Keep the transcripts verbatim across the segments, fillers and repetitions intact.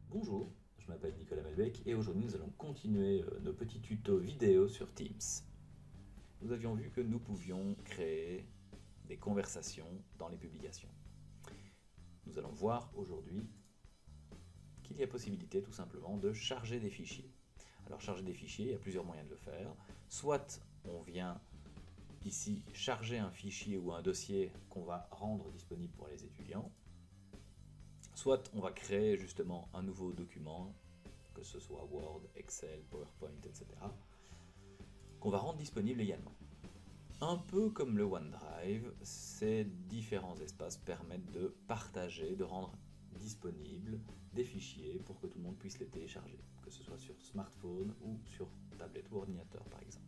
Bonjour, je m'appelle Nicolas Melbec et aujourd'hui nous allons continuer euh, nos petits tutos vidéo sur Teams. Nous avions vu que nous pouvions créer des conversations dans les publications. Nous allons voir aujourd'hui qu'il y a possibilité tout simplement de charger des fichiers. Alors charger des fichiers, il y a plusieurs moyens de le faire. Soit on vient ici charger un fichier ou un dossier qu'on va rendre disponible pour les étudiants. Soit on va créer justement un nouveau document, que ce soit Word, Excel, PowerPoint, et cetera, qu'on va rendre disponible également. Un peu comme le OneDrive, ces différents espaces permettent de partager, de rendre disponibles des fichiers pour que tout le monde puisse les télécharger, que ce soit sur smartphone ou sur tablette ou ordinateur par exemple.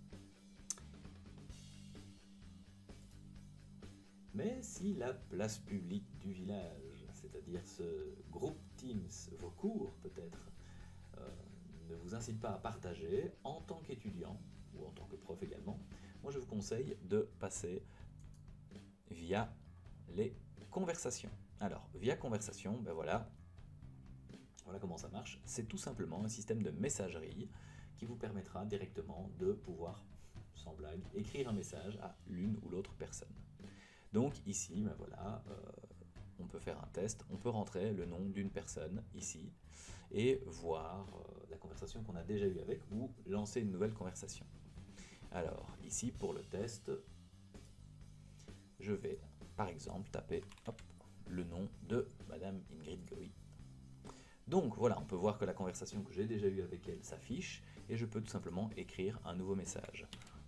Mais si la place publique du village, c'est-à-dire ce groupe Teams, vos cours peut-être, euh, ne vous incite pas à partager, en tant qu'étudiant, ou en tant que prof également, moi je vous conseille de passer via les conversations. Alors, via conversation, ben voilà, voilà comment ça marche. C'est tout simplement un système de messagerie qui vous permettra directement de pouvoir, sans blague, écrire un message à l'une ou l'autre personne. Donc ici, ben voilà, euh, on peut faire un test, on peut rentrer le nom d'une personne ici et voir euh, la conversation qu'on a déjà eue avec ou lancer une nouvelle conversation. Alors ici pour le test, je vais par exemple taper hop, le nom de Madame Ingrid Goy. Donc voilà, on peut voir que la conversation que j'ai déjà eue avec elle s'affiche et je peux tout simplement écrire un nouveau message.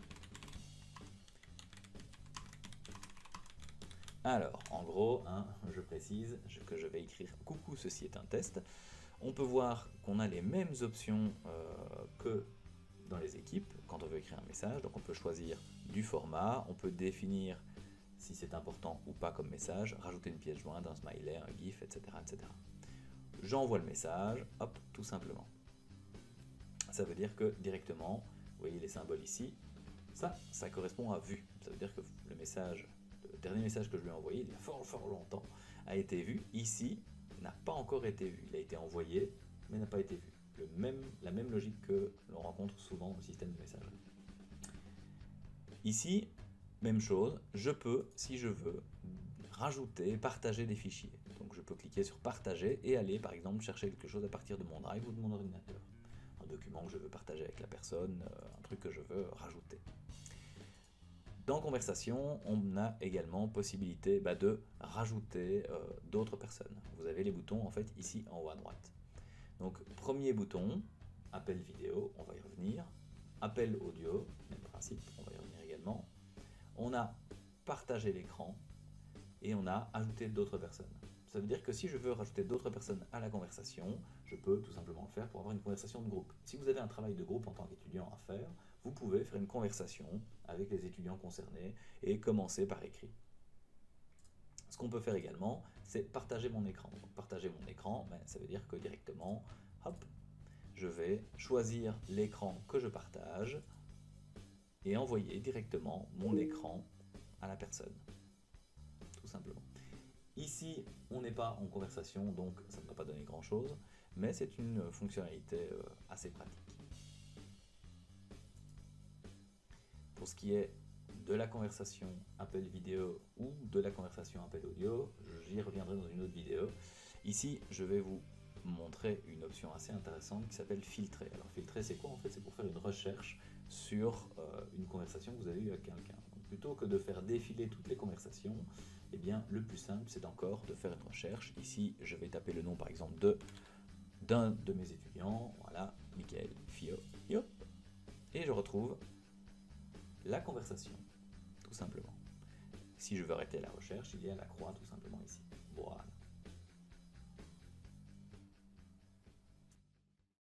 Alors, en gros, hein, je précise que je vais écrire « Coucou, ceci est un test ». On peut voir qu'on a les mêmes options euh, que dans les équipes quand on veut écrire un message. Donc on peut choisir du format, on peut définir si c'est important ou pas comme message, rajouter une pièce jointe, un smiley, un gif, et cetera et cetera. J'envoie le message, hop, tout simplement. Ça veut dire que directement, vous voyez les symboles ici, ça, ça correspond à vu. Ça veut dire que le message, le dernier message que je lui ai envoyé, il y a fort fort longtemps, a été vu. Ici, n'a pas encore été vu. Il a été envoyé, mais n'a pas été vu. Le même, la même logique que l'on rencontre souvent au système de messagerie. Ici, même chose, je peux, si je veux, rajouter, partager des fichiers. Donc je peux cliquer sur partager et aller par exemple chercher quelque chose à partir de mon drive ou de mon ordinateur. Un document que je veux partager avec la personne, un truc que je veux rajouter. Dans conversation, on a également possibilité bah, de rajouter euh, d'autres personnes. Vous avez les boutons en fait ici en haut à droite. Donc premier bouton, appel vidéo, on va y revenir. Appel audio, même principe, on va y revenir également. On a partagé l'écran et on a ajouté d'autres personnes. Ça veut dire que si je veux rajouter d'autres personnes à la conversation, je peux tout simplement le faire pour avoir une conversation de groupe. Si vous avez un travail de groupe en tant qu'étudiant à faire, vous pouvez faire une conversation avec les étudiants concernés et commencer par écrit. Ce qu'on peut faire également, c'est partager mon écran. Donc, partager mon écran, ben, ça veut dire que directement, hop, je vais choisir l'écran que je partage et envoyer directement mon écran à la personne. Tout simplement. Ici, on n'est pas en conversation, donc ça ne va pas donner grand chose, mais c'est une fonctionnalité assez pratique. Pour ce qui est de la conversation appel vidéo ou de la conversation appel audio, j'y reviendrai dans une autre vidéo. Ici, je vais vous montrer une option assez intéressante qui s'appelle filtrer. Alors filtrer, c'est quoi en fait? C'est pour faire une recherche sur euh, une conversation que vous avez eue avec quelqu'un. Plutôt que de faire défiler toutes les conversations, eh bien le plus simple c'est encore de faire une recherche. Ici, je vais taper le nom par exemple de d'un de mes étudiants, voilà, Michael Fio, hop, et je retrouve la conversation, tout simplement. Si je veux arrêter la recherche, il y a la croix tout simplement ici. Voilà.